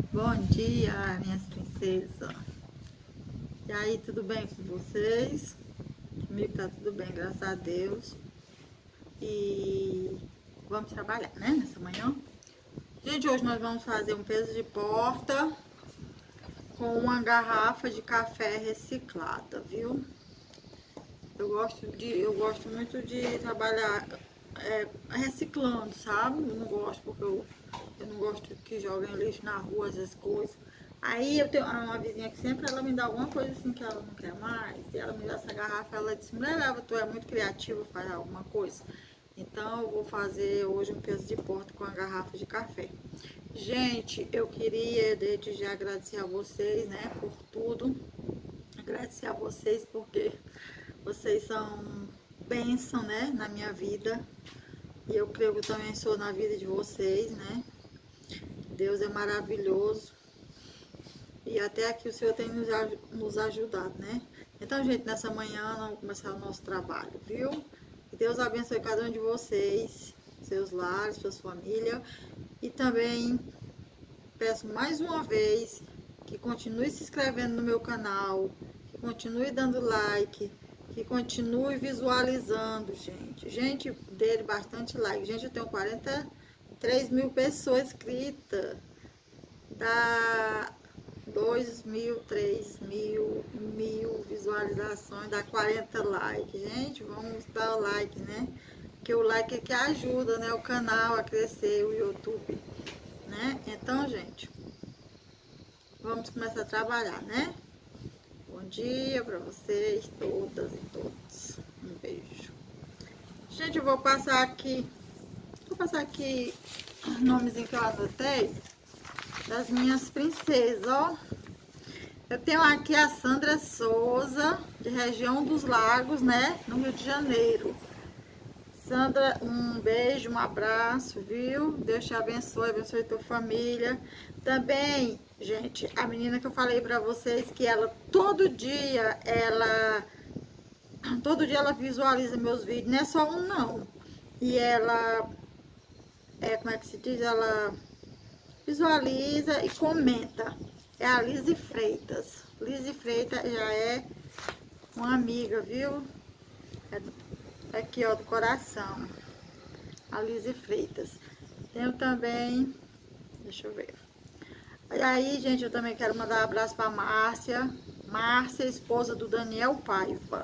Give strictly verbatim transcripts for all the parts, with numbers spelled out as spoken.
Bom dia, minhas princesas. E aí, tudo bem com vocês? Comigo tá tudo bem, graças a Deus. E vamos trabalhar, né, nessa manhã. Gente, hoje nós vamos fazer um peso de porta com uma garrafa de café reciclada, viu? Eu gosto, de, eu gosto muito de trabalhar é, reciclando, sabe? Eu não gosto porque eu, eu não gosto que joguem lixo na rua, essas coisas. Aí eu tenho uma vizinha que sempre ela me dá alguma coisa assim que ela não quer mais. E ela me dá essa garrafa, ela disse, mulher, tu é muito criativa, faz alguma coisa. Então eu vou fazer hoje um peso de porta com a garrafa de café. Gente, eu queria desde já agradecer a vocês, né, por tudo. Agradecer a vocês porque vocês são bênção, né, na minha vida. E eu creio que eu também sou na vida de vocês, né. Deus é maravilhoso. E até aqui o Senhor tem nos ajudado, né? Então, gente, nessa manhã nós vamos começar o nosso trabalho, viu? Que Deus abençoe cada um de vocês, seus lares, suas famílias. E também peço mais uma vez que continue se inscrevendo no meu canal, que continue dando like, que continue visualizando, gente. Gente, dele bastante like. Gente, eu tenho quarenta e três mil pessoas inscritas. Dá dois mil, três mil, mil visualizações, dá quarenta likes. Gente, vamos dar o like, né? Porque o like é que ajuda, né, o canal a crescer, o YouTube, né? Então, gente, vamos começar a trabalhar, né? Bom dia para vocês, todas e todos. Um beijo. Gente, eu vou passar aqui, vou passar aqui os nomezinhos que eu anotei das minhas princesas, ó. Eu tenho aqui a Sandra Souza, de região dos Lagos, né, no Rio de Janeiro. Sandra, um beijo, um abraço, viu? Deus te abençoe, abençoe tua família. Também, gente, a menina que eu falei pra vocês que ela, todo dia, ela, todo dia ela visualiza meus vídeos, não é só um não. E ela, é, como é que se diz? Ela visualiza e comenta. É a Lise Freitas. Lise Freitas já é uma amiga, viu? É do, aqui, ó, do coração. A Lise Freitas. Tenho também, deixa eu ver. E aí, gente, eu também quero mandar um abraço pra Márcia. Márcia, esposa do Daniel Paiva.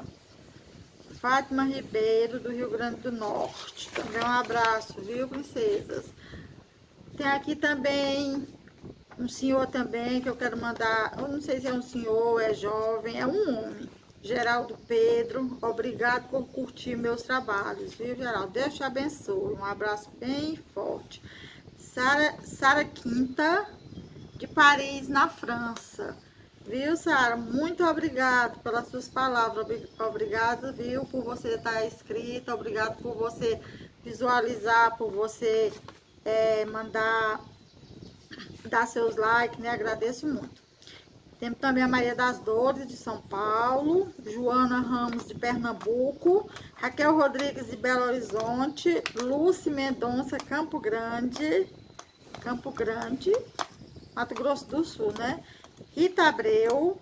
Fátima Ribeiro, do Rio Grande do Norte. Também um abraço, viu, princesas? Tem aqui também um senhor também que eu quero mandar, eu não sei se é um senhor, é jovem, é um homem. Geraldo Pedro, obrigado por curtir meus trabalhos, viu, Geraldo? Deus te abençoe, um abraço bem forte. Sara, Sara Quinta, de Paris, na França. Viu, Sara? Muito obrigado pelas suas palavras, obrigado, viu, por você estar inscrita, obrigado por você visualizar, por você é, mandar... dar seus likes, né? Agradeço muito. Temos também a Maria das Dores, de São Paulo. Joana Ramos, de Pernambuco. Raquel Rodrigues, de Belo Horizonte. Lúcia Mendonça, Campo Grande. Campo Grande. Mato Grosso do Sul, né? Rita Abreu.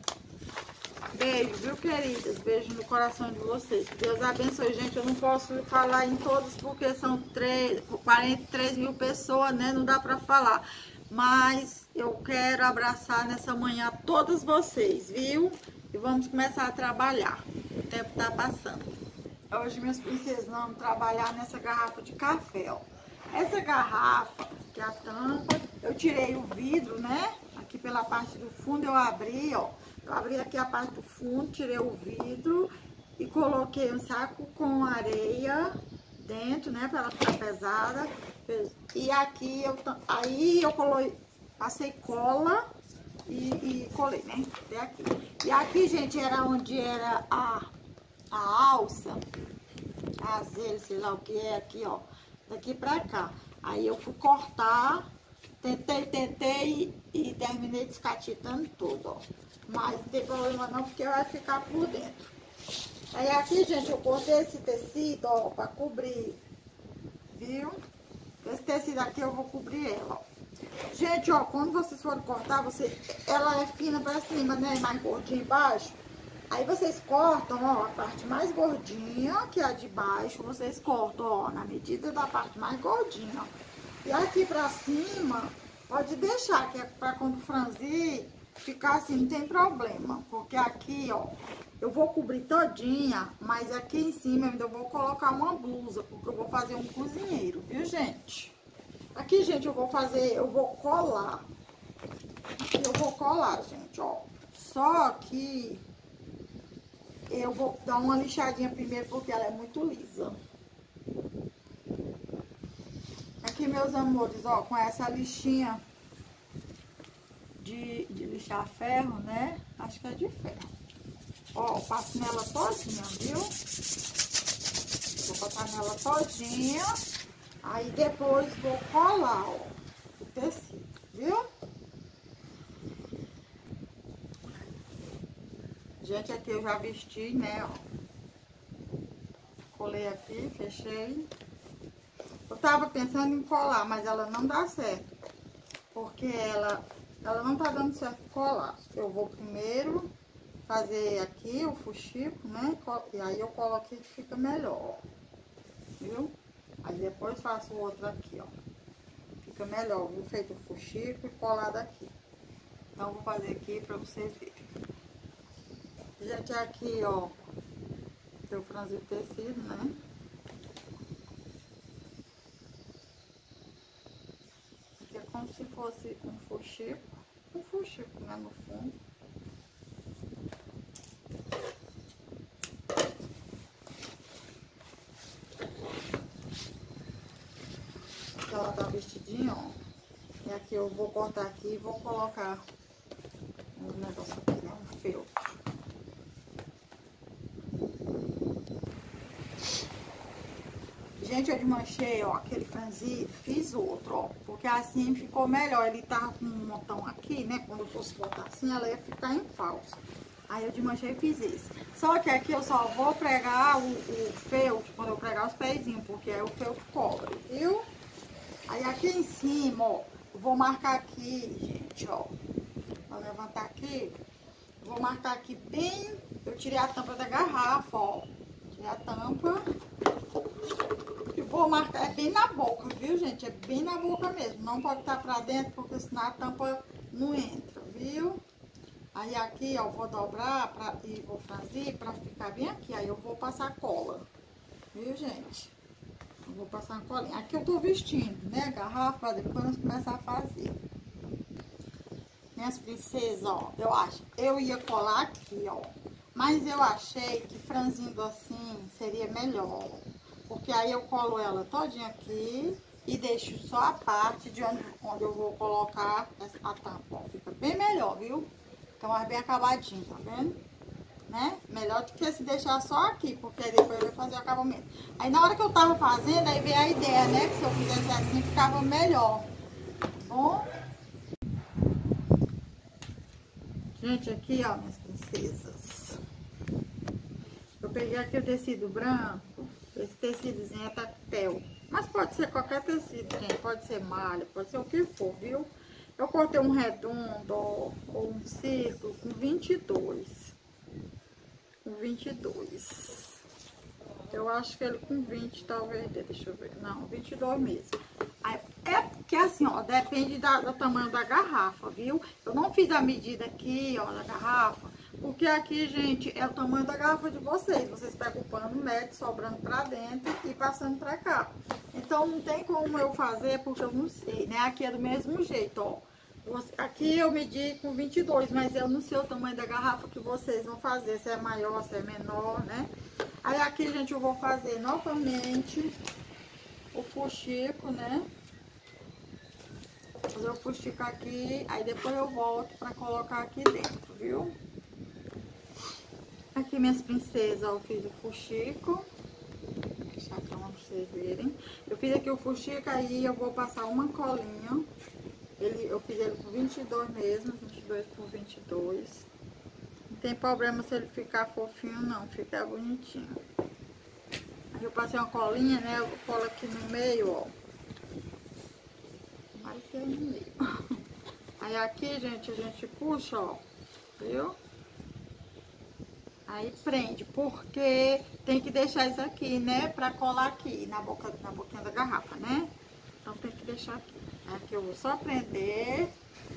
Beijo, viu, queridas? Beijo no coração de vocês. Que Deus abençoe. Gente, eu não posso falar em todos porque são quarenta e três mil pessoas, né? Não dá pra falar. Mas eu quero abraçar nessa manhã todos vocês, viu? E vamos começar a trabalhar. O tempo tá passando. Hoje, minhas princesas, vamos trabalhar nessa garrafa de café, ó. Essa garrafa, que é a tampa, eu tirei o vidro, né? Aqui pela parte do fundo eu abri, ó. Eu abri aqui a parte do fundo, tirei o vidro e coloquei um saco com areia dentro, né? Pra ela ficar pesada. E aqui eu, aí eu coloquei, passei cola e, e colei, né? Até aqui. E aqui, gente, era onde era a, a alça, a azelha, sei lá o que é, aqui, ó. Daqui pra cá. Aí eu fui cortar, tentei, tentei e, e terminei descatitando tudo, ó. Mas não tem problema não, porque vai ficar por dentro. Aí aqui, gente, eu cortei esse tecido, ó, pra cobrir, viu? Esse tecido aqui eu vou cobrir ela, ó. Gente, ó, quando vocês forem cortar, você, ela é fina pra cima, né? Mais gordinha embaixo. Aí vocês cortam, ó, a parte mais gordinha, que é a de baixo, vocês cortam, ó, na medida da parte mais gordinha. E aqui pra cima, pode deixar, que é pra quando franzir, ficar assim, não tem problema. Porque aqui, ó, eu vou cobrir todinha, mas aqui em cima eu ainda vou colocar uma blusa, porque eu vou fazer um cozinheiro, viu, gente? Aqui, gente, eu vou fazer, eu vou colar. Aqui eu vou colar, gente, ó. Só que eu vou dar uma lixadinha primeiro, porque ela é muito lisa. Aqui, meus amores, ó, com essa lixinha de, de lixar ferro, né? Acho que é de ferro. Ó, eu passo nela todinha, viu? Vou passar nela todinha. Aí depois vou colar, ó, o tecido, viu? Gente, aqui eu já vesti, né, ó. Colei aqui, fechei. Eu tava pensando em colar, mas ela não dá certo. Porque ela, ela não tá dando certo colar. Eu vou primeiro fazer aqui o fuxico, né? E aí eu coloco aqui que fica melhor, ó. Viu? Aí depois faço o outro aqui, ó. Fica melhor, viu? Feito o fuxico e colado aqui. Então, eu vou fazer aqui pra vocês verem. Gente, aqui, ó. Eu franzi o tecido, né? Aqui é como se fosse um fuxico. Um fuxico, né? No fundo. Ela tá vestidinha, ó. E aqui eu vou cortar aqui e vou colocar um negócio aqui, né? Um feltro. Gente, eu desmanchei, ó, aquele franzido, fiz outro, ó. Porque assim ficou melhor. Ele tava com um montão aqui, né? Quando eu fosse botar assim, ela ia ficar em falso. Aí eu desmanchei e fiz esse. Só que aqui eu só vou pregar o, o feltro quando eu pregar os pezinhos, porque aí o feltro cobre, viu? Aí aqui em cima, ó, eu vou marcar aqui, gente, ó. Vou levantar aqui. Eu vou marcar aqui bem... Eu tirei a tampa da garrafa, ó. Tirei a tampa. E vou marcar, é bem na boca, viu, gente? É bem na boca mesmo. Não pode estar pra dentro, porque senão a tampa não entra, viu? Aí aqui, ó, vou dobrar pra, e vou fazer pra ficar bem aqui. Aí eu vou passar cola, viu, gente? Eu vou passar uma colinha. Aqui eu tô vestindo, né, a garrafa, depois nós começar a fazer. Minhas princesas, ó, eu acho, eu ia colar aqui, ó. Mas eu achei que franzindo assim seria melhor. Porque aí eu colo ela todinha aqui e deixo só a parte de onde, onde eu vou colocar a tampa, ó. Fica bem melhor, viu? Fica mais bem acabadinho, tá vendo? Né? Melhor do que se deixar só aqui, porque depois eu vou fazer o acabamento. Aí na hora que eu tava fazendo, aí veio a ideia, né? Que se eu fizesse assim, ficava melhor. Tá bom? Gente, aqui, ó, minhas princesas. Eu peguei aqui o tecido branco. Esse tecidozinho é tactel. Mas pode ser qualquer tecido, gente. Pode ser malha, pode ser o que for, viu? Eu cortei um redondo, ó, ou um círculo com vinte e dois. Com vinte e dois. Eu acho que ele com vinte, talvez, deixa eu ver. Não, vinte e dois mesmo. Aí, é porque assim, ó, depende da, do tamanho da garrafa, viu? Eu não fiz a medida aqui, ó, da garrafa, porque aqui, gente, é o tamanho da garrafa de vocês. Vocês pegam o pano médio, sobrando pra dentro e passando pra cá. Então, não tem como eu fazer, porque eu não sei, né? Aqui é do mesmo jeito, ó. Aqui eu medi com vinte e dois, mas eu não sei o tamanho da garrafa que vocês vão fazer, se é maior, se é menor, né? Aí aqui, gente, eu vou fazer novamente o fuxico, né? Vou fazer o fuxico aqui, aí depois eu volto pra colocar aqui dentro, viu? Aqui, minhas princesas, ó, eu fiz o fuxico. Vou deixar a cama pra vocês verem. Eu fiz aqui o fuxico, aí eu vou passar uma colinha. Ele, eu fiz ele por vinte e dois mesmo, vinte e dois por vinte e dois. Não tem problema se ele ficar fofinho, não, fica bonitinho. Aí eu passei uma colinha, né? Eu colo aqui no meio, ó. Vai ter no meio. Aí aqui, gente, a gente puxa, ó, viu? Aí prende, porque tem que deixar isso aqui, né, pra colar aqui na boca, na boquinha da garrafa, né? Então tem que deixar aqui. Aqui eu vou só prender.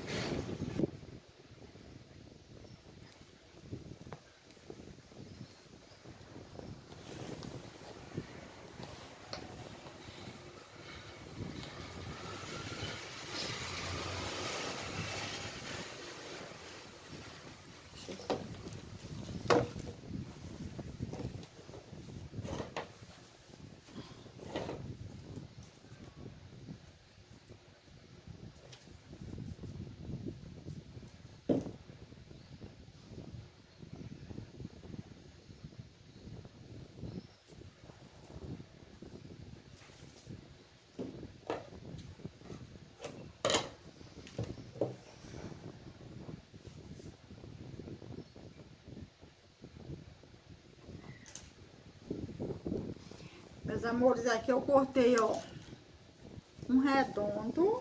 Meus amores, aqui eu cortei, ó, um redondo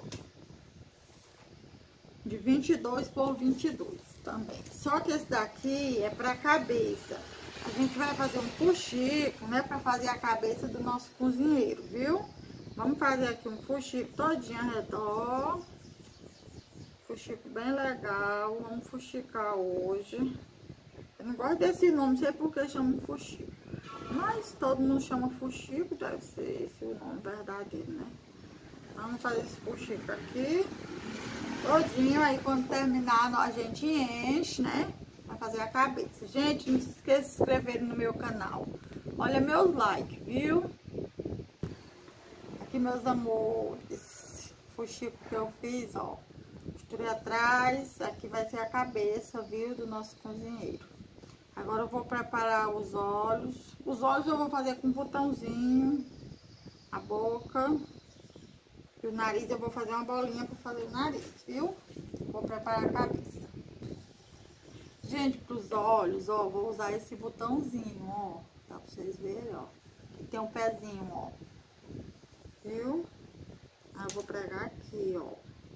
de vinte e dois por vinte e dois também. Só que esse daqui é pra cabeça. A gente vai fazer um fuxico, né, pra fazer a cabeça do nosso cozinheiro, viu? Vamos fazer aqui um fuxico todinho ao redor. Fuxico bem legal. Vamos fuxicar hoje. Eu não gosto desse nome, não sei por que chama fuxico. Mas todo mundo chama fuxico, deve ser esse o nome verdadeiro, né? Vamos fazer esse fuxico aqui todinho, aí quando terminar a gente enche, né? Vai fazer a cabeça. Gente, não se esqueça de se inscrever no meu canal. Olha meus likes, viu? Aqui, meus amores, fuxico que eu fiz, ó. Costurei atrás, aqui vai ser a cabeça, viu? Do nosso cozinheiro. Agora eu vou preparar os olhos. Os olhos eu vou fazer com um botãozinho. A boca. E o nariz eu vou fazer uma bolinha para fazer o nariz, viu? Vou preparar a cabeça. Gente, pros olhos, ó, vou usar esse botãozinho, ó. Dá pra vocês verem, ó. Tem um pezinho, ó. Viu? Aí eu vou pregar aqui, ó.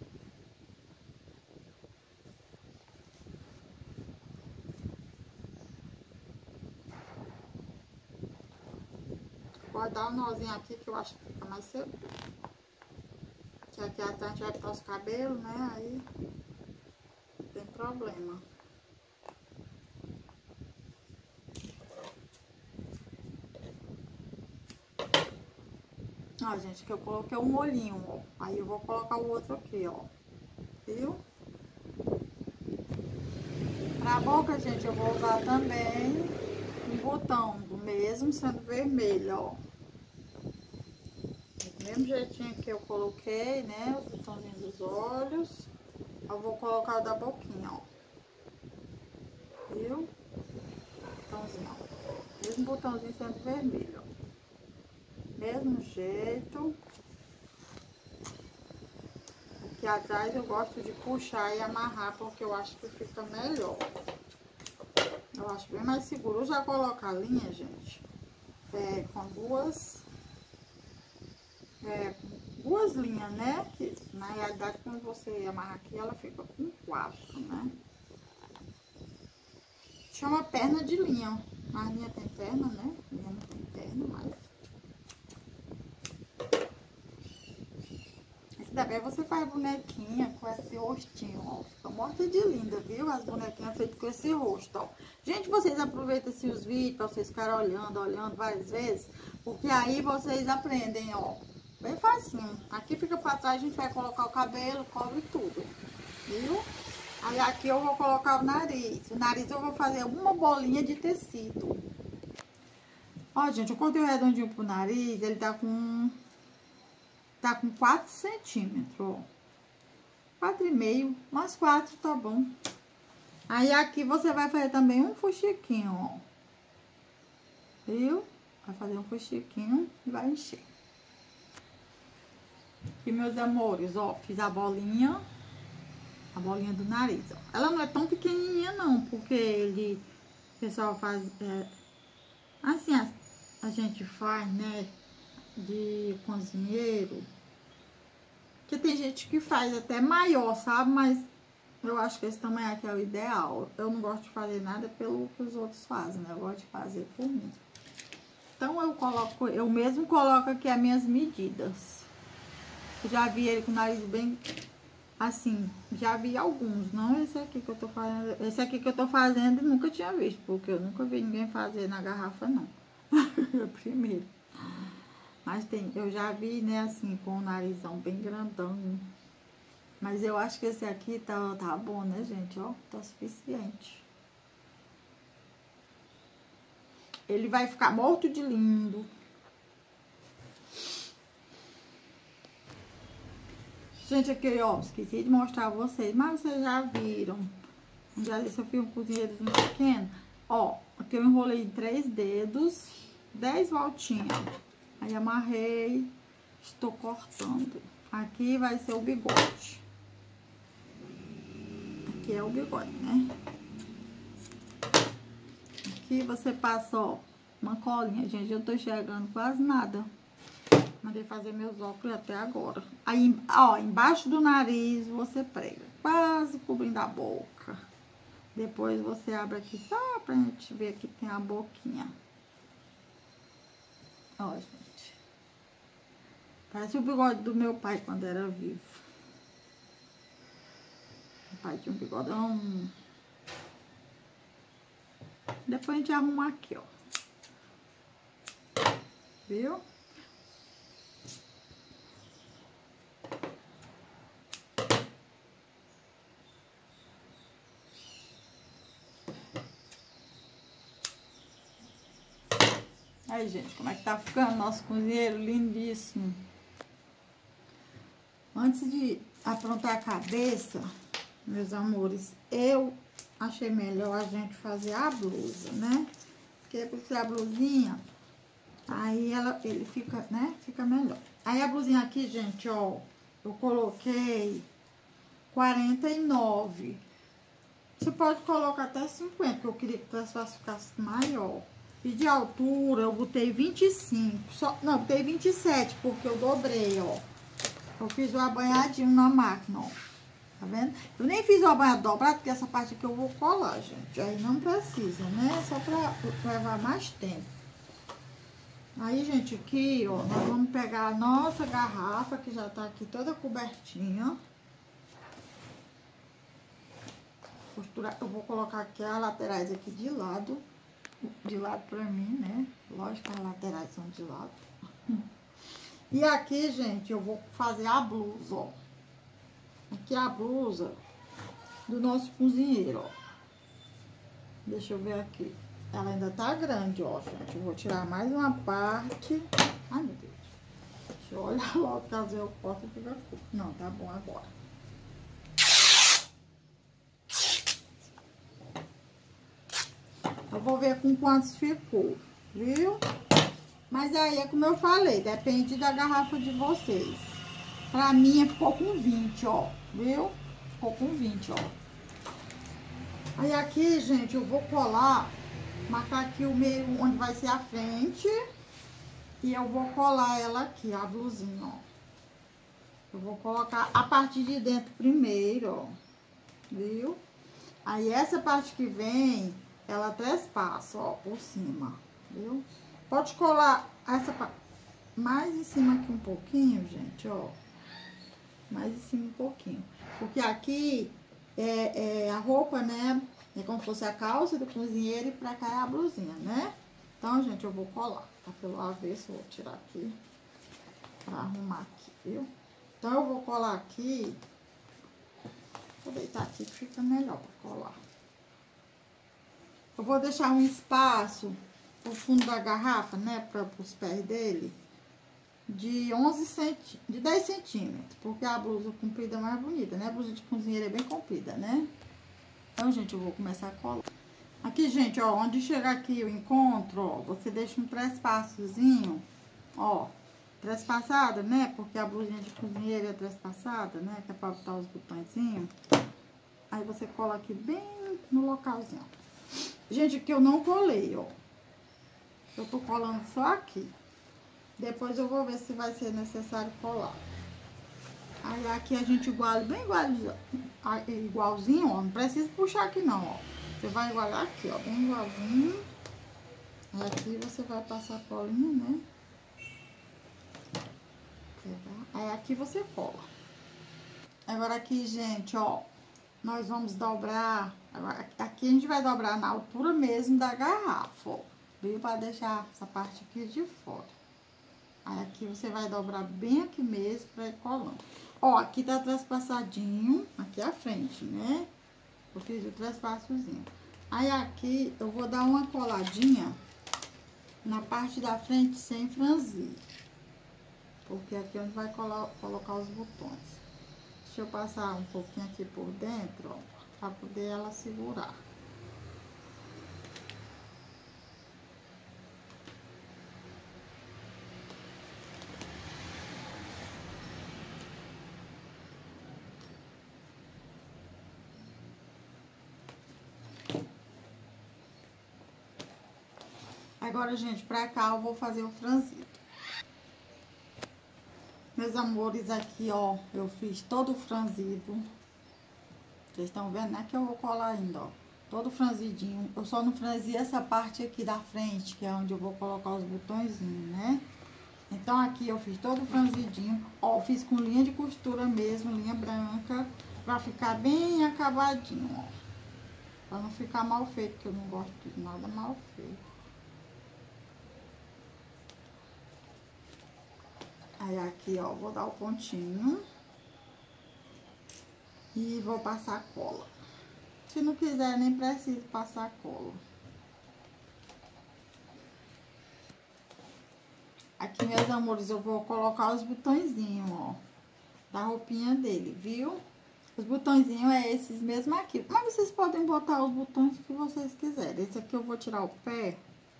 Vou dar um nozinho aqui que eu acho que fica mais seguro. Que aqui atrás a gente vai botar os cabelos, né? Aí não tem problema. Ó, gente, que eu coloquei um olhinho, ó. Aí eu vou colocar o outro aqui, ó. Viu? Pra boca, gente, eu vou usar também um botão do mesmo, sendo vermelho, ó. Do mesmo jeitinho que eu coloquei, né? Os botãozinhos dos olhos. Eu vou colocar o da boquinha, ó. Viu? Botãozinho, ó. Mesmo botãozinho sendo vermelho, ó. Mesmo jeito. Aqui atrás eu gosto de puxar e amarrar, porque eu acho que fica melhor. Eu acho bem mais seguro. Eu já coloco a linha, gente, é, com duas... É, duas linhas, né? Que na realidade, quando você amarra aqui, ela fica com quatro, né? Chama perna de linha. A linha tem perna, né? A linha não tem perna, mas... Esse daqui você faz bonequinha com esse rostinho, ó. Fica morta de linda, viu? As bonequinhas feitas com esse rosto, ó. Gente, vocês aproveitam assim, os vídeos pra vocês ficarem olhando, olhando várias vezes. Porque aí vocês aprendem, ó. Bem facinho. Aqui fica pra trás, a gente vai colocar o cabelo, cobre tudo. Viu? Aí aqui eu vou colocar o nariz. O nariz eu vou fazer uma bolinha de tecido. Ó, gente, eu cortei o redondinho pro nariz. Ele tá com... Tá com quatro centímetros, ó. quatro e meio. Mais quatro tá bom. Aí aqui você vai fazer também um fuxiquinho, ó. Viu? Vai fazer um fuxiquinho e vai encher. Aqui, meus amores, ó, fiz a bolinha, a bolinha do nariz, ó. Ela não é tão pequenininha, não, porque ele, o pessoal faz, é, assim, a, a gente faz, né, de cozinheiro, que tem gente que faz até maior, sabe, mas Eu acho que esse tamanho aqui é o ideal. Eu não gosto de fazer nada pelo que os outros fazem, né? Eu gosto de fazer por mim. Então, eu coloco, eu mesmo coloco aqui as minhas medidas. Eu já vi ele com o nariz bem assim, já vi alguns, não esse aqui que eu tô fazendo. Esse aqui que eu tô fazendo nunca tinha visto, porque eu nunca vi ninguém fazer na garrafa, não. Primeiro. Mas tem, eu já vi, né, assim, com o narizão bem grandão. Mas eu acho que esse aqui tá, tá bom, né, gente? Ó, tá suficiente. Ele vai ficar morto de lindo. Gente, aqui, ó, esqueci de mostrar a vocês, mas vocês já viram. Já disse, eu fiz um cozinheirozinho pequeno. Ó, aqui eu enrolei em três dedos, dez voltinhas. Aí amarrei, estou cortando. Aqui vai ser o bigode. Aqui é o bigode, né? Aqui você passa, ó, uma colinha. Gente, eu tô enxergando quase nada. Mandei fazer meus óculos até agora. Aí, ó, embaixo do nariz você prega, quase cobrindo a boca. Depois você abre aqui só pra gente ver que tem a boquinha. Ó, gente. Parece o bigode do meu pai quando era vivo. O pai tinha um bigodão. Depois a gente arruma aqui, ó. Viu? Aí, gente, como é que tá ficando nosso cozinheiro? Lindíssimo. Antes de aprontar a cabeça, meus amores, eu achei melhor a gente fazer a blusa, né? Porque por a blusinha, aí ela, ele fica, né? Fica melhor. Aí a blusinha aqui, gente, ó, eu coloquei quarenta e nove. Você pode colocar até cinquenta, porque eu queria que o espaço ficasse maior. E de altura eu botei vinte e cinco, só, não, botei vinte e sete, porque eu dobrei, ó. Eu fiz o abanhadinho na máquina, ó. Tá vendo? Eu nem fiz o abanhado dobrado, porque essa parte aqui eu vou colar, gente. Aí não precisa, né? Só pra levar mais tempo. Aí, gente, aqui, ó, nós vamos pegar a nossa garrafa, que já tá aqui toda cobertinha. Costurar, eu vou colocar aqui as laterais aqui de lado. De lado pra mim, né? Lógico que as laterais são de lado. E aqui, gente, eu vou fazer a blusa, ó. Aqui é a blusa do nosso cozinheiro, ó. Deixa eu ver aqui. Ela ainda tá grande, ó, gente. Eu vou tirar mais uma parte. Ai, meu Deus. Deixa eu olhar logo, caso eu possa ficar curto. Não, tá bom agora. Eu vou ver com quantos ficou, viu? Mas aí é como eu falei, depende da garrafa de vocês. Pra mim ficou com vinte, ó, viu? Ficou com vinte, ó. Aí aqui, gente, eu vou colar, marcar aqui o meio onde vai ser a frente. E eu vou colar ela aqui, a blusinha, ó. Eu vou colocar a parte de dentro primeiro, ó, viu? Aí essa parte que vem, ela trespassa, ó, por cima, viu? Pode colar essa parte mais em cima aqui um pouquinho, gente, ó. Mais em cima um pouquinho. Porque aqui é, é a roupa, né? É como se fosse a calça do cozinheiro e pra cá é a blusinha, né? Então, gente, eu vou colar. Tá pelo avesso, eu vou tirar aqui pra arrumar aqui, viu? Então, eu vou colar aqui. Vou deitar aqui que fica melhor pra colar. Eu vou deixar um espaço pro fundo da garrafa, né? Para os pés dele. De onze centímetros, de dez centímetros. Porque a blusa comprida é mais bonita, né? A blusa de cozinheiro é bem comprida, né? Então, gente, eu vou começar a colar. Aqui, gente, ó, onde chegar aqui o encontro, ó, você deixa um trespassozinho, ó, trespassada, né? Porque a blusinha de cozinheiro é trespassada, né? Que é pra botar os botõezinhos. Aí você cola aqui bem no localzinho. Gente, aqui eu não colei, ó. Eu tô colando só aqui. Depois eu vou ver se vai ser necessário colar. Aí aqui a gente iguala, bem igualizado. igualzinho, ó. Não precisa puxar aqui não, ó. Você vai igualar aqui, ó, bem igualzinho. E aqui você vai passar a colinha, né? Aí aqui você cola. Agora aqui, gente, ó, nós vamos dobrar. Agora, aqui a gente vai dobrar na altura mesmo da garrafa, ó. Viu? Pra deixar essa parte aqui de fora. Aí aqui você vai dobrar bem aqui mesmo pra ir colando. Ó, aqui tá traspassadinho, aqui à frente, né? Eu fiz o traspassozinho. Aí aqui eu vou dar uma coladinha na parte da frente sem franzir. Porque aqui é onde vai colar, colocar os botões. Deixa eu passar um pouquinho aqui por dentro, ó, pra poder ela segurar. Agora, gente, pra cá eu vou fazer o franzido. Meus amores, aqui, ó, eu fiz todo o franzido. Vocês estão vendo, né, que eu vou colar ainda, ó. Todo franzidinho. Eu só não franzi essa parte aqui da frente, que é onde eu vou colocar os botõezinhos, né? Então, aqui eu fiz todo o franzidinho. Ó, eu fiz com linha de costura mesmo, linha branca, pra ficar bem acabadinho, ó. Pra não ficar mal feito, porque eu não gosto de nada mal feito. Aí aqui, ó, vou dar o pontinho. E vou passar cola. Se não quiser, nem preciso passar cola. Aqui, meus amores, eu vou colocar os botõezinhos, ó, da roupinha dele, viu? Os botõezinhos é esses mesmo aqui. Mas vocês podem botar os botões que vocês quiserem. Esse aqui eu vou tirar o pé.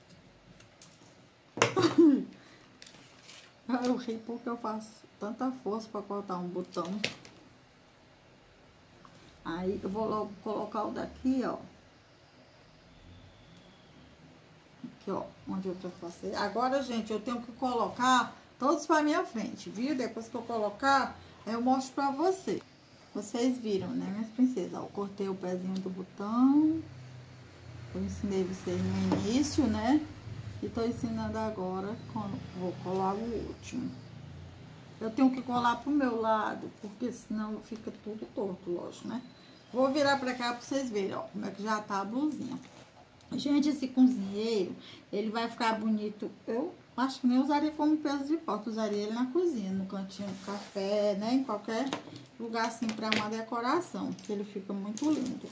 Eu ri porque eu faço tanta força pra cortar um botão. Aí, eu vou logo colocar o daqui, ó. Aqui, ó, onde eu passei. Agora, gente, eu tenho que colocar todos pra minha frente, viu? Depois que eu colocar, eu mostro pra vocês. Vocês viram, né, minhas princesas? Ó, eu cortei o pezinho do botão. Eu ensinei vocês no início, né? E tô ensinando agora quando vou colar o último. Eu tenho que colar pro meu lado, porque senão fica tudo torto, lógico, né? Vou virar pra cá pra vocês verem, ó, como é que já tá a blusinha. Gente, esse cozinheiro, ele vai ficar bonito. Eu acho que nem usaria como peso de porta, usaria ele na cozinha, no cantinho do café, né? Em qualquer lugar assim pra uma decoração, que ele fica muito lindo.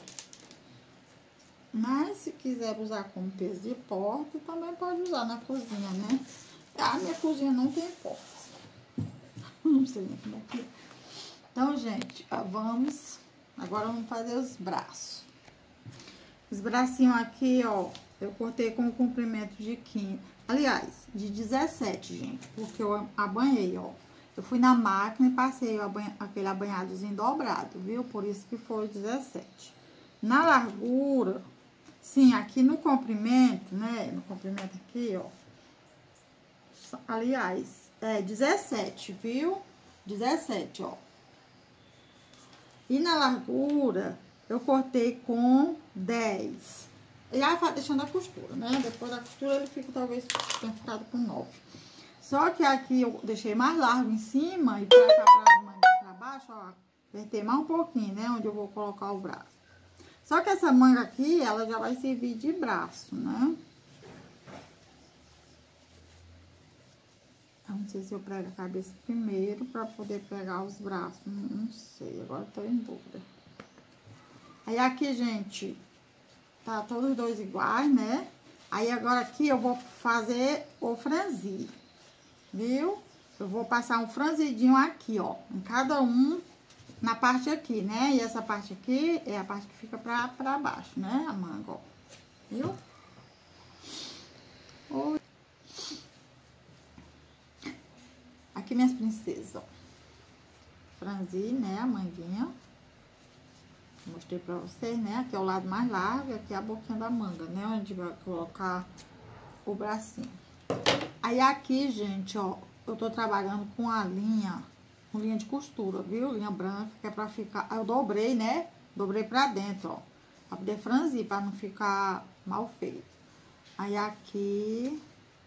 Mas se quiser usar como peso de porta, também pode usar na cozinha, né? A minha cozinha não tem porta. Não sei nem como é que é. Então, gente, vamos... Agora vamos fazer os braços. Os bracinhos aqui, ó, eu cortei com o comprimento de quinze. Aliás, de dezessete, gente. Porque eu abanhei, ó. Eu fui na máquina e passei o abanha, aquele abanhadozinho dobrado, viu? Por isso que foi dezessete. Na largura... Sim, aqui no comprimento, né? No comprimento aqui, ó. Aliás, é dezessete, viu? dezessete, ó. E na largura, eu cortei com dez. E aí vai deixando a costura, né? Depois da costura, ele fica, talvez, tenha ficado com nove. Só que aqui eu deixei mais largo em cima e pra cá, pra, manga, pra baixo, ó. Apertei mais um pouquinho, né? Onde eu vou colocar o braço. Só que essa manga aqui, ela já vai servir de braço, né? Eu não sei se eu prego a cabeça primeiro pra poder pegar os braços. Não, não sei, agora tô em dúvida. Aí aqui, gente, tá todos dois iguais, né? Aí agora aqui eu vou fazer o franzir, viu? Eu vou passar um franzidinho aqui, ó, em cada um. Na parte aqui, né? E essa parte aqui é a parte que fica pra, pra baixo, né? A manga, ó. Viu? Oi. Aqui, minhas princesas, ó. Franzi, né? A manguinha. Mostrei pra vocês, né? Aqui é o lado mais largo, aqui é a boquinha da manga, né? Onde vai colocar o bracinho. Aí, aqui, gente, ó. Eu tô trabalhando com a linha com linha de costura, viu? Linha branca, que é pra ficar... Eu dobrei, né? Dobrei pra dentro, ó. Pra poder franzir, pra não ficar mal feito. Aí aqui...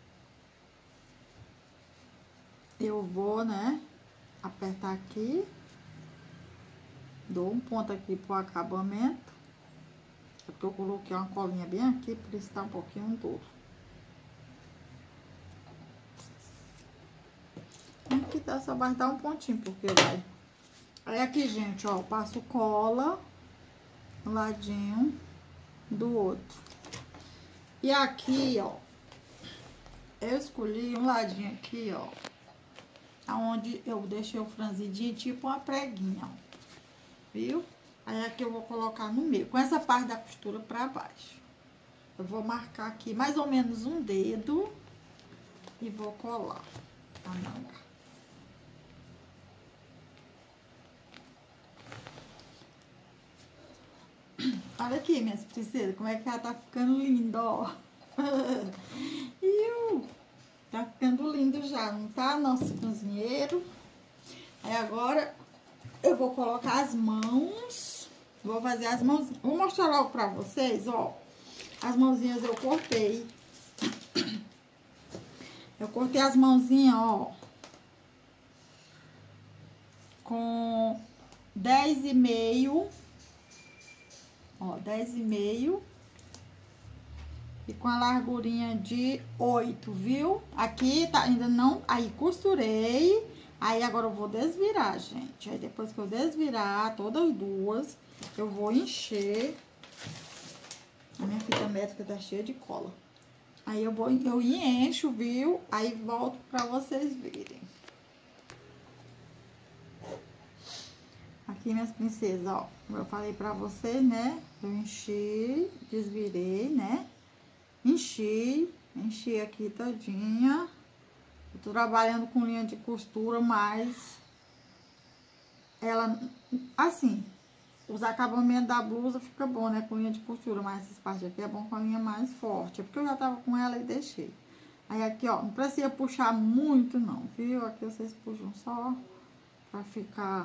eu vou, né? Apertar aqui. Dou um ponto aqui pro acabamento. É porque eu coloquei uma colinha bem aqui, por isso tá um pouquinho duro. Aqui tá, só vai dar um pontinho, porque vai... Aí aqui, gente, ó, passo cola um ladinho do outro. E aqui, ó, eu escolhi um ladinho aqui, ó, aonde eu deixei o franzidinho, tipo uma preguinha, ó, viu? Aí aqui eu vou colocar no meio, com essa parte da costura pra baixo. Eu vou marcar aqui mais ou menos um dedo e vou colar a manga. Olha aqui, minhas princesas, como é que ela tá ficando linda, ó. Iu, tá ficando lindo já, não tá? Nosso cozinheiro. Aí agora eu vou colocar as mãos. Vou fazer as mãos. Vou mostrar logo pra vocês, ó. As mãozinhas eu cortei. Eu cortei as mãozinhas, ó. Com dez e meio. Ó, dez e meio. E com a largurinha de oito, viu? Aqui tá, ainda não... Aí costurei. Aí agora eu vou desvirar, gente. Aí depois que eu desvirar todas duas, eu vou encher. A minha fita métrica tá cheia de cola. Aí eu vou, eu encho, viu? Aí volto pra vocês verem. Aqui, minhas princesas, ó, como eu falei pra vocês, né? Eu enchi, desvirei, né? Enchi, enchi aqui todinha. Eu tô trabalhando com linha de costura, mas ela, assim, os acabamentos da blusa fica bom, né? Com linha de costura, mas essas partes aqui é bom com a linha mais forte. É porque eu já tava com ela e deixei. Aí aqui, ó, não precisa puxar muito, não, viu? Aqui vocês puxam só pra ficar...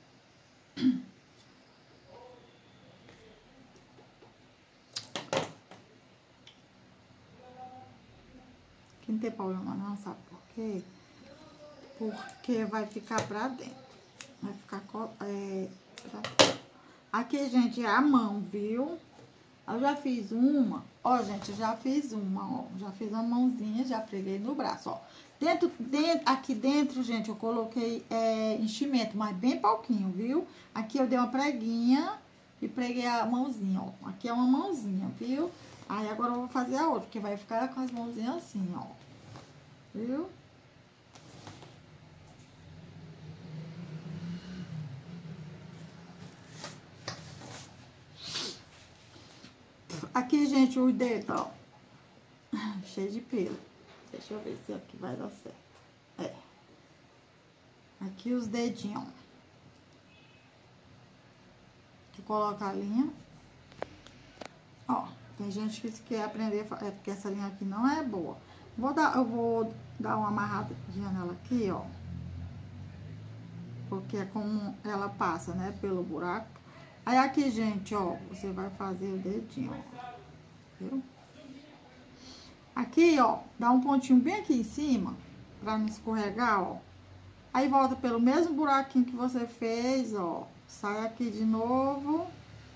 Aqui não tem problema não, sabe por quê? Porque vai ficar pra dentro. Vai ficar... É, aqui, gente, é a mão, viu? Eu já fiz uma. Ó, gente, eu já fiz uma, ó. Já fiz uma mãozinha, já preguei no braço, ó. Dentro, dentro, aqui dentro, gente, eu coloquei é, enchimento, mas bem pouquinho, viu? Aqui eu dei uma preguinha e preguei a mãozinha, ó. Aqui é uma mãozinha, viu? Aí agora eu vou fazer a outra, que vai ficar com as mãozinhas assim, ó. Viu? Aqui, gente, os dedos, ó. Cheio de pelo. Deixa eu ver se aqui vai dar certo. É. Aqui os dedinhos, ó. Que coloca a linha. Ó, tem gente que quer aprender, é porque essa linha aqui não é boa. Vou dar, eu vou dar uma amarradinha nela aqui, ó. Porque é como ela passa, né, pelo buraco. Aí aqui, gente, ó, você vai fazer o dedinho, ó. Viu? Aqui, ó, dá um pontinho bem aqui em cima, pra não escorregar, ó. Aí volta pelo mesmo buraquinho que você fez, ó. Sai aqui de novo.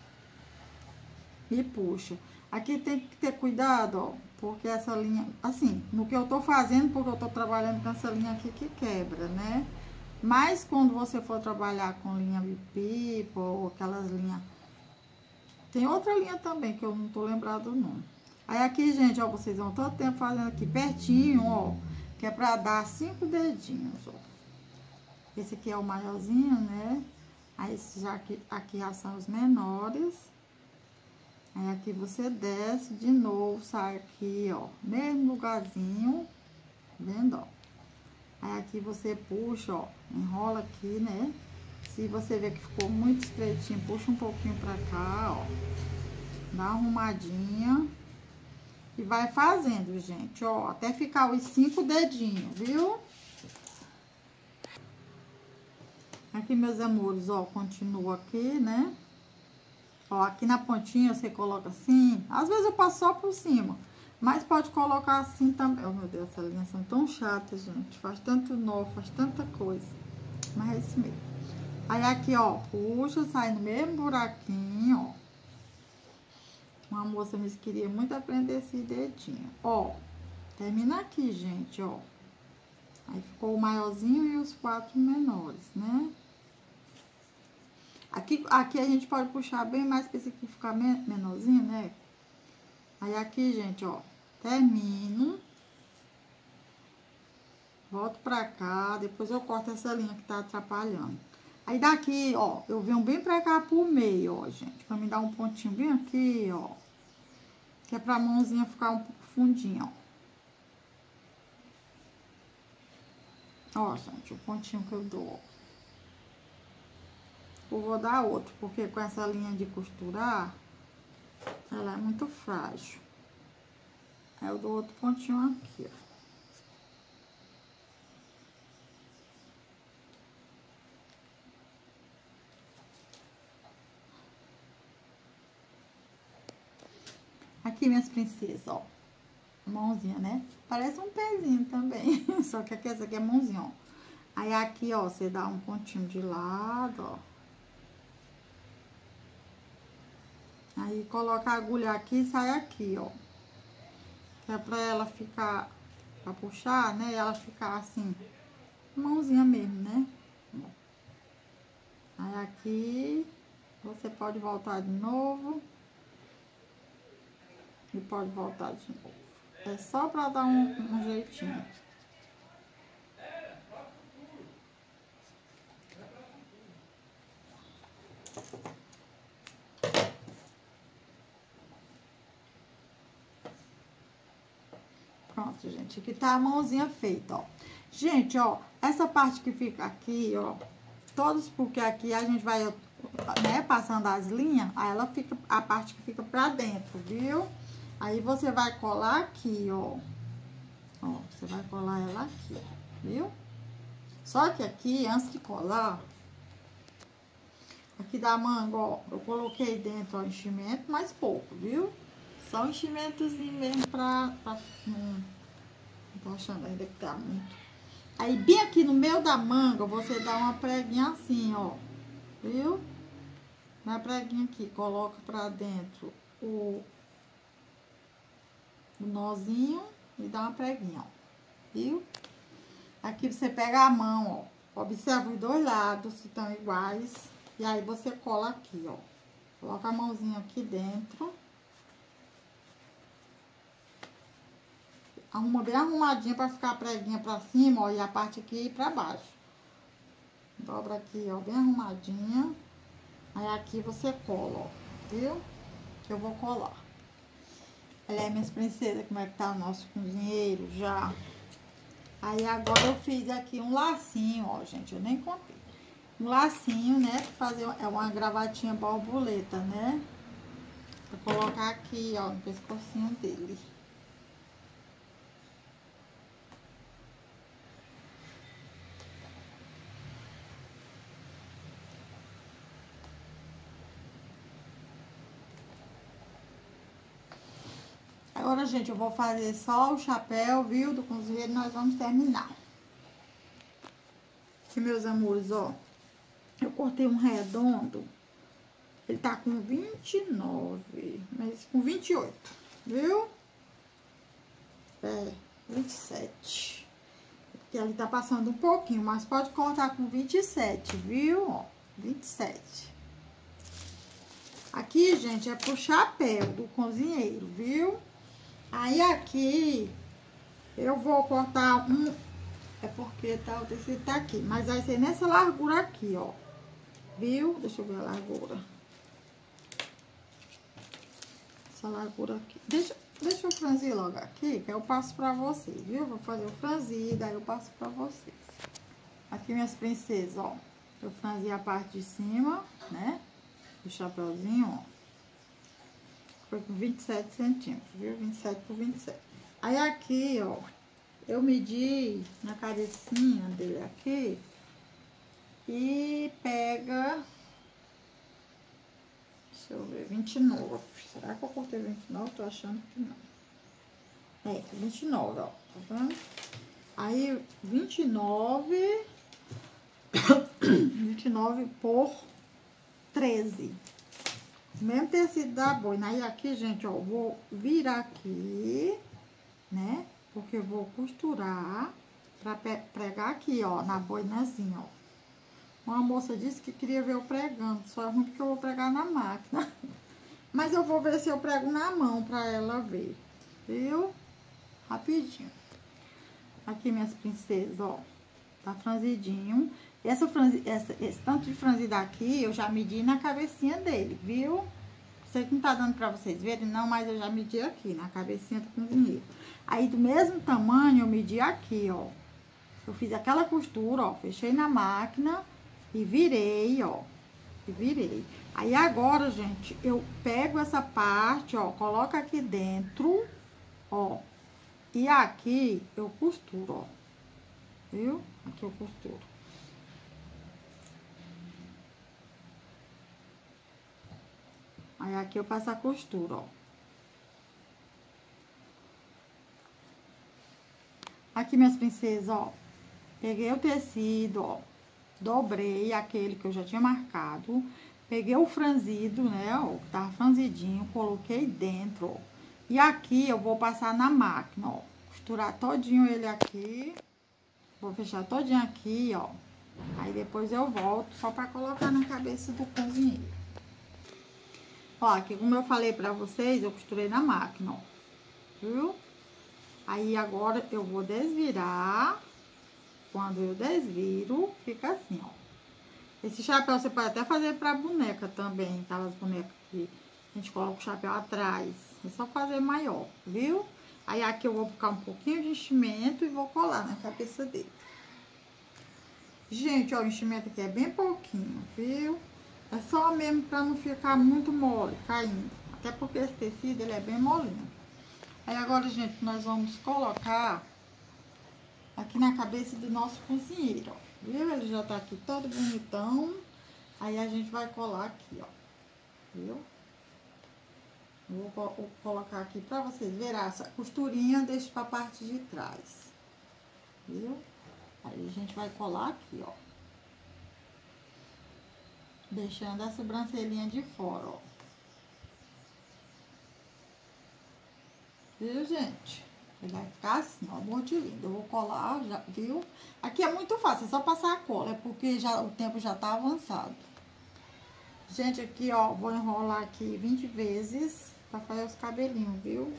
E puxa. Aqui tem que ter cuidado, ó. Porque essa linha, assim, no que eu tô fazendo, porque eu tô trabalhando com essa linha aqui que quebra, né? Mas quando você for trabalhar com linha bipipa ou aquelas linhas... Tem outra linha também que eu não tô lembrado não. Aí aqui, gente, ó, vocês vão todo tempo fazendo aqui pertinho, ó. Que é pra dar cinco dedinhos, ó. Esse aqui é o maiorzinho, né? Aí esses já aqui, aqui já são os menores. Aí aqui você desce de novo, sai aqui, ó. Mesmo lugarzinho, vendo, ó. Aí aqui você puxa, ó, enrola aqui, né? Se você ver que ficou muito estreitinho, puxa um pouquinho pra cá, ó. Dá uma arrumadinha. E vai fazendo, gente, ó, até ficar os cinco dedinhos, viu? Aqui, meus amores, ó, continua aqui, né? Ó, aqui na pontinha você coloca assim. Às vezes eu passo só por cima, mas pode colocar assim também. Oh, meu Deus, essas linhas são tão chatas, gente. Faz tanto nó, faz tanta coisa. Mas é isso mesmo. Aí aqui, ó, puxa, sai no mesmo buraquinho, ó. Uma moça me queria muito aprender esse dedinho. Ó, termina aqui, gente, ó. Aí ficou o maiorzinho e os quatro menores, né? Aqui, aqui a gente pode puxar bem mais pra esse aqui ficar menorzinho, né? Aí aqui, gente, ó, termino. Volto pra cá, depois eu corto essa linha que tá atrapalhando. Aí daqui, ó, eu venho bem pra cá por meio, ó, gente. Pra me dar um pontinho bem aqui, ó. Que é pra mãozinha ficar um pouco fundinha, ó. Ó, gente, o pontinho que eu dou. Eu vou dar outro, porque com essa linha de costurar, ela é muito frágil. Aí eu dou outro pontinho aqui, ó. Aqui, minhas princesas, ó. Mãozinha, né? Parece um pezinho também. Só que aqui, essa aqui é mãozinha, ó. Aí aqui, ó, você dá um pontinho de lado, ó. Aí coloca a agulha aqui e sai aqui, ó. Que é pra ela ficar, pra puxar, né? Ela ficar assim, mãozinha mesmo, né? Aí aqui, você pode voltar de novo. E pode voltar de novo. É só pra dar um, um jeitinho. Pronto, gente. Aqui tá a mãozinha feita, ó. Gente, ó, essa parte que fica aqui, ó, todos porque aqui a gente vai, né, passando as linhas, aí ela fica, a parte que fica pra dentro, viu? Aí você vai colar aqui, ó. Ó, você vai colar ela aqui, viu? Só que aqui, antes de colar, aqui da manga, ó, eu coloquei dentro, ó, enchimento, mas pouco, viu? Só um enchimentozinho mesmo pra... pra hum, não tô achando ainda que tá muito. Aí, bem aqui no meio da manga, você dá uma preguinha assim, ó. Viu? Na preguinha aqui, coloca pra dentro o, o nozinho e dá uma preguinha, ó. Viu? Aqui você pega a mão, ó. Observa os dois lados, se estão iguais. E aí, você cola aqui, ó. Coloca a mãozinha aqui dentro. Arruma bem arrumadinha pra ficar a preguinha pra cima, ó, e a parte aqui pra baixo. Dobra aqui, ó, bem arrumadinha. Aí aqui você cola, ó, viu? Que eu vou colar. Olha aí, minhas princesas, como é que tá o nosso cozinheiro já. Aí agora eu fiz aqui um lacinho, ó, gente, eu nem contei. Um lacinho, né, pra fazer, é uma gravatinha borboleta, né? Pra colocar aqui, ó, no pescocinho dele. Agora, gente, eu vou fazer só o chapéu, viu, do cozinheiro, nós vamos terminar. Aqui, meus amores, ó, eu cortei um redondo, ele tá com vinte e nove, mas com vinte e oito, viu? É, vinte e sete. Porque ele tá passando um pouquinho, mas pode cortar com vinte e sete, viu? Ó, vinte e sete. Aqui, gente, é pro chapéu do cozinheiro, viu? Aí aqui, eu vou cortar um, é porque tá, o tecido tá aqui, mas vai ser nessa largura aqui, ó, viu? Deixa eu ver a largura. Essa largura aqui. Deixa, deixa eu franzir logo aqui, que eu passo pra vocês, viu? Vou fazer o franzido, aí eu passo pra vocês. Aqui, minhas princesas, ó, eu franzi a parte de cima, né, do chapéuzinho, ó. Foi com vinte e sete centímetros, viu? vinte e sete por vinte e sete. Aí aqui, ó, eu medi na cabecinha dele aqui E pega... Deixa eu ver, vinte e nove. Será que eu cortei vinte e nove? Tô achando que não. É, vinte e nove, ó. Tá vendo? Aí, vinte e nove... vinte e nove por treze. Mesmo tecido da boina. Aí aqui, gente, ó, vou virar aqui, né? Porque eu vou costurar pra pregar aqui, ó, na boinazinha, ó. Uma moça disse que queria ver eu pregando, só é ruim porque eu vou pregar na máquina. Mas eu vou ver se eu prego na mão pra ela ver, viu? Rapidinho. Aqui, minhas princesas, ó, tá franzidinho. Essa, franzi, essa, esse tanto de franzida aqui, eu já medi na cabecinha dele, viu? Sei que não tá dando pra vocês verem, não, mas eu já medi aqui, na cabecinha do cozinheiro. Aí, do mesmo tamanho, eu medi aqui, ó. Eu fiz aquela costura, ó, fechei na máquina e virei, ó. E virei. Aí, agora, gente, eu pego essa parte, ó, coloco aqui dentro, ó. E aqui eu costuro, ó. Viu? Aqui eu costuro. Aí, aqui eu passo a costura, ó. Aqui, minhas princesas, ó. Peguei o tecido, ó. Dobrei aquele que eu já tinha marcado. Peguei o franzido, né, ó. Que tava franzidinho. Coloquei dentro, ó. E aqui eu vou passar na máquina, ó. Costurar todinho ele aqui. Vou fechar todinho aqui, ó. Aí, depois eu volto só pra colocar na cabeça do cozinheiro. Ó, aqui como eu falei pra vocês, eu costurei na máquina, ó. Viu? Aí, agora eu vou desvirar. Quando eu desviro, fica assim, ó. Esse chapéu você pode até fazer pra boneca também, tá? As bonecas que a gente coloca o chapéu atrás. É só fazer maior, viu? Aí, aqui eu vou colocar um pouquinho de enchimento e vou colar na cabeça dele. Gente, ó, o enchimento aqui é bem pouquinho, viu? É só mesmo pra não ficar muito mole, caindo. Até porque esse tecido, ele é bem molinho. Aí, agora, gente, nós vamos colocar aqui na cabeça do nosso cozinheiro, ó. Viu? Ele já tá aqui todo bonitão. Aí, a gente vai colar aqui, ó. Viu? Vou, vou colocar aqui pra vocês verem essa costurinha, deixa pra parte de trás. Viu? Aí, a gente vai colar aqui, ó. Deixando a sobrancelhinha de fora, ó. Viu, gente? Ele vai ficar assim, ó, muito lindo. Eu vou colar, já, viu? Aqui é muito fácil, é só passar a cola, é porque já, o tempo já tá avançado. Gente, aqui, ó, vou enrolar aqui vinte vezes pra fazer os cabelinhos, viu?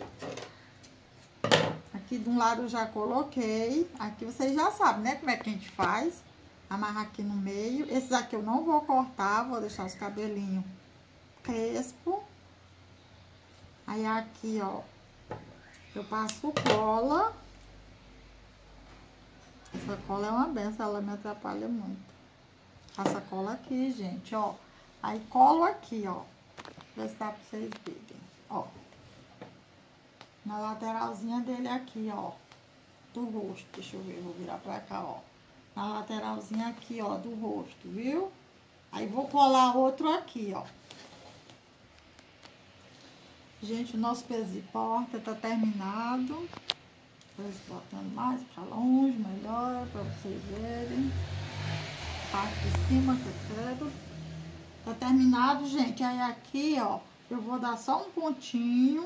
Aqui de um lado eu já coloquei. Aqui vocês já sabem, né, como é que a gente faz. Amarrar aqui no meio. Esses aqui eu não vou cortar, vou deixar os cabelinhos crespo. Aí aqui, ó, eu passo cola. Essa cola é uma benção, ela me atrapalha muito. Passa cola aqui, gente, ó. Aí colo aqui, ó. Pra ver se dá pra vocês verem, ó. Na lateralzinha dele aqui, ó. Do rosto, deixa eu ver, vou virar pra cá, ó. Na lateralzinha aqui, ó, do rosto, viu? Aí, vou colar outro aqui, ó. Gente, o nosso peso de porta tá terminado. Depois botando mais pra longe, melhor, pra vocês verem. Parte de cima que eu quero. Tá terminado, gente. Aí, aqui, ó, eu vou dar só um pontinho.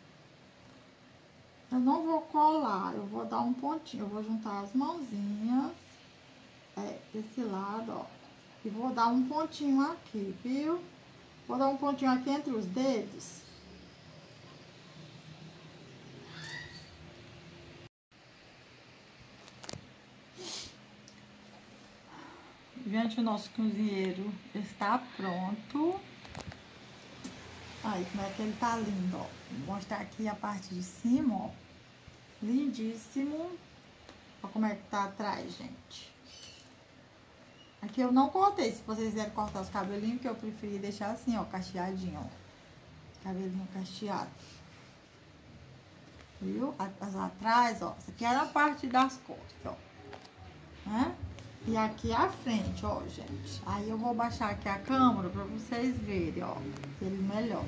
Eu não vou colar, eu vou dar um pontinho. Eu vou juntar as mãozinhas. É, desse lado, ó. E vou dar um pontinho aqui, viu? Vou dar um pontinho aqui entre os dedos. Gente, o nosso cozinheiro está pronto. Aí, como é que ele tá lindo, ó. Vou mostrar aqui a parte de cima, ó. Lindíssimo. Olha como é que tá atrás, gente. Aqui eu não cortei, se vocês quiserem cortar os cabelinhos, que eu preferi deixar assim, ó, cacheadinho, ó. Cabelinho cacheado. Viu? As atrás, ó. Essa aqui era a parte das costas, ó. Né? E aqui a frente, ó, gente. Aí eu vou baixar aqui a câmera pra vocês verem, ó. Ele melhor.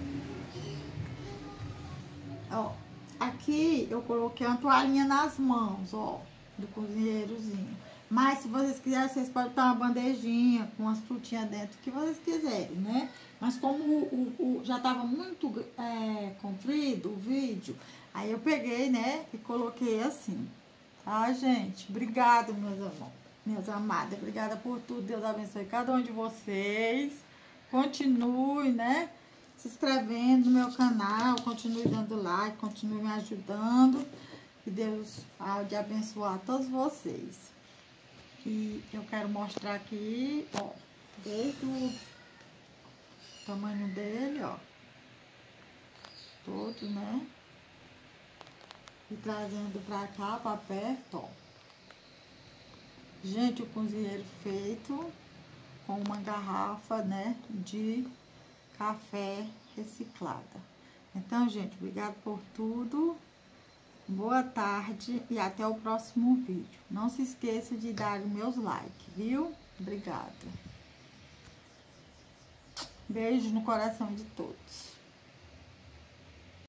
Ó, aqui eu coloquei uma toalhinha nas mãos, ó, do cozinheirozinho. Mas se vocês quiserem, vocês podem ter uma bandejinha com umas frutinhas dentro, que vocês quiserem, né? Mas como o, o, o já tava muito é, comprido o vídeo, aí eu peguei, né, e coloquei assim. Tá, gente? Obrigada, meus irmãos, minhas amadas. Obrigada por tudo. Deus abençoe cada um de vocês. Continue, né, se inscrevendo no meu canal, continue dando like, continue me ajudando. Que Deus há de abençoar todos vocês. E eu quero mostrar aqui, ó, desde o tamanho dele, ó, todo, né? E trazendo pra cá, pra perto, ó. Gente, o cozinheiro feito com uma garrafa, né, de café reciclada. Então, gente, obrigado por tudo. Boa tarde e até o próximo vídeo. Não se esqueça de dar os meus likes, viu? Obrigada. Beijo no coração de todos.